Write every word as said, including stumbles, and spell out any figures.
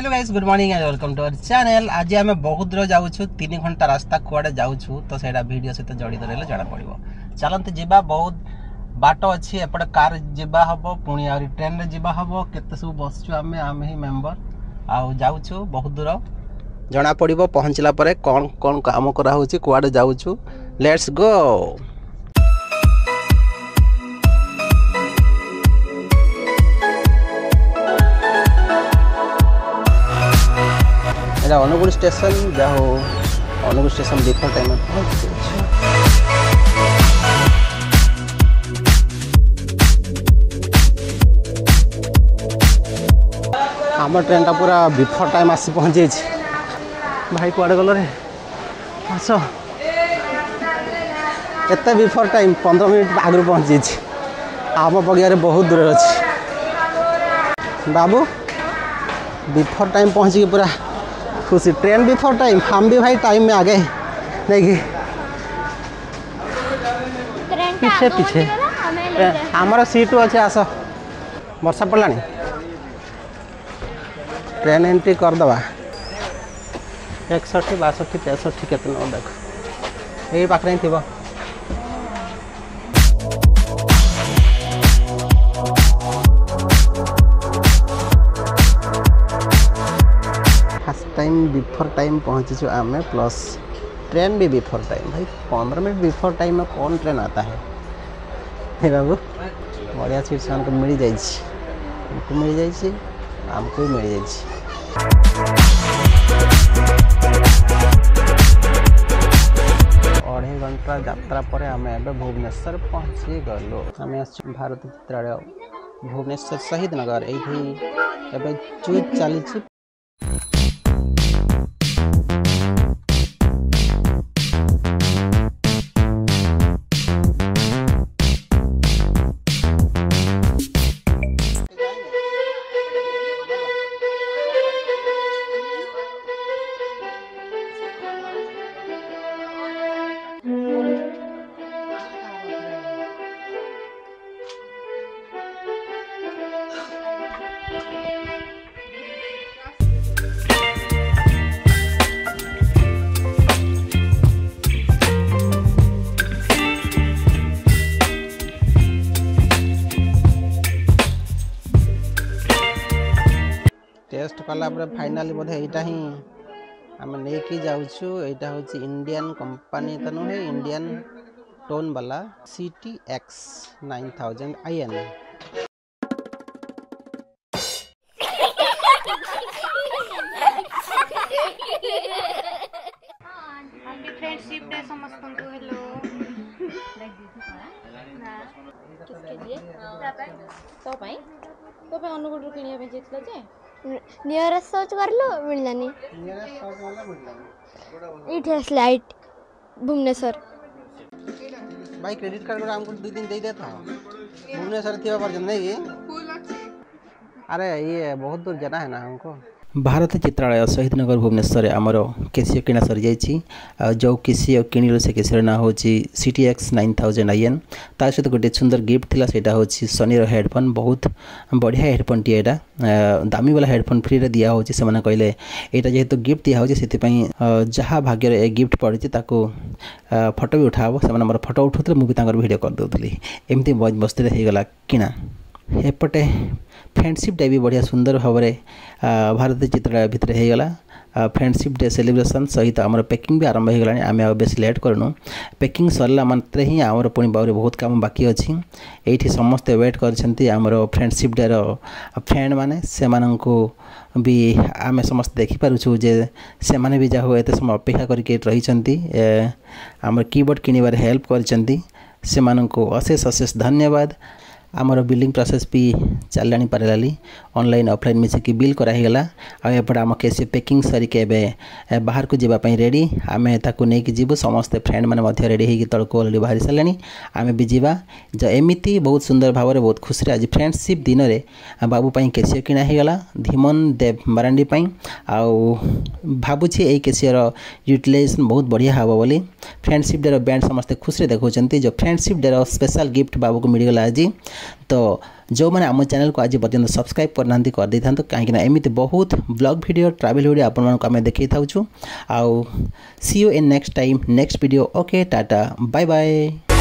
Hello guys, good morning and welcome to our channel. आज आम बहुत दूर जाऊँ, तीन घंटा रास्ता कुआडे जाऊँ तो सहीटा वीडियो सहित जड़ित रही जना पड़ो। चलते जा, बहुत बाट अच्छी एपटे कार जा हम पुणी आ ट्रेन रे जा हम केते सब बसचु आम आम ही मेम्बर आउ जाऊँ बहुत दूर जना पड़ो। पहुँचला परे कौन कौन काम करा कुआडे जाऊँ, लेट्स गो। अनुगुल स्टेशन जाओ, अनुगुल स्टेशन बिफोर टाइम आम ट्रेन टा पूरा बिफोर टाइम आसी पहुँची। भाई कुआडे गल रे आस एत बिफोर टाइम पंद्रह मिनट आगु पहुँची। आम बगिया बहुत दूर अच्छी बाबू, बिफोर टाइम पहुँची पूरा खुशी। ट्रेन बिफोर टाइम, हम भी भाई टाइम में आ गए नहीं कि पीछे पीछे हमारा सीट अच्छे। आस वर्षा पड़ा ट्रेन एंट्री करदे एकसठी बासठी तेसठी के देख यही पाखे थी। टाइम बिफोर टाइम पहुँची आम प्लस ट्रेन भी बिफोर टाइम। भाई पंद्रह मिनट बिफोर टाइम में कौन ट्रेन आता है? हे बाबू बढ़िया सीट से हमको मिल जाए, हमको मिल जाए, हमको भी मिल जाए। अढ़ाई घंटा यात्रा पर आम ए भुवनेश्वर पहुँची गलु। आम भारत चित्रालय भुवनेश्वर शहीद नगर ये चुज चली। टेस्ट कला फाइनाली बोधे यहाँ ही आम नहीं जाऊँ। यहाँ हूँ इंडियन कंपनी तो नुहे, इंडियन टोन वाला C T X nine thousand I N. Friendship day समस्त को हेलो किसके लिए तो भाई तो भाई अनुगुल किनिया पे जेतला जे नियरेस्ट सर्च कर लो मिललानी नियरेस्ट सर्च वाला मिललानी इट हैज लाइट भुवनेश्वर। भाई क्रेडिट कार्ड हमको दो दिन दे देता भुवनेश्वर थी पर नहीं। अरे ये बहुत दूर जाना है ना हमको। भारत चित्रालय शहीद नगर भुवनेश्वर आमर केसीओ किना सरी जाइए। जो केसीओ किणिलु से केसीर ना हूँ C T X nine thousand I N. तार सहित गोटे सुंदर गिफ्ट थिला सेटा हूँ सोनीर हेडफोन। बहुत बढ़िया हेडफोन टी एटा दामी वाला हेडफोन फ्री रे दिया होची। से कहले यहाँ जेहेतु गिफ्ट दिया होची से जहाँ भाग्य ए गिफ्ट पड़ी ताको फोटो भी उठाब। से मोर फोटो उठाते मुझे वीडियो कर दूसरी एमती मौज मस्ती होगला किना। एपटे फ्रेंडशिप डे भी बढ़िया सुंदर भाव में भारत चित्रालय भितर होगला। फ्रेंडशिप डे सेलिब्रेशन सहित आम पैकिंग भी आरंभ होगला। आम आ बेस लेट करनु, पैकिंग सरला मात्रे ही आमर पुणी बाहर बहुत काम बाकी अच्छी। ये समस्ते वेट करछंती आमर फ्रेंडशिप डे रो फ्रेंड माने से माननको भी आम समस्त देखिपारुछु जे से माने भी जा हो एते समय अपेक्षा करके रहिछंती। आमर कीबोर्ड किनिबार हेल्प करछंती, से माननको अशेष अशेष धन्यवाद। आमर बिलिंग प्रोसेस भी चलानी पाराली ऑनलाइन ऑफलाइन मिसिकी बिल करागला। आपटे आम केसी पैकिंग सरिके बाहर को जावाई रेडी। आम ताकू नहीं जीवु समस्ते फ्रेंड मैंने रेडी होगी तलक अलरेडी बाहरी सारे आम भी जा जो एमती बहुत सुंदर भाव में बहुत खुशी। आज फ्रेंडशिप दिन में बाबू केसीओ किना होगला धीमन देव मारांडी आउ भावुची ये केसीओर यूटिलाइजेशन बहुत बढ़िया हे बोली। फ्रेंडशिप डे बैंड समस्ते खुशी देखा जो फ्रेंडशिप डे स्पेशल गिफ्ट बाबू को मिलगला आज तो जो मैंने आम चैनल को आज पर्यटन सब्सक्राइब करना कर दे था कहीं एमती बहुत ब्लॉग वीडियो ट्रैवल वीडियो आपण को आम देखी था आउ see you in next time next video okay tata bye bye.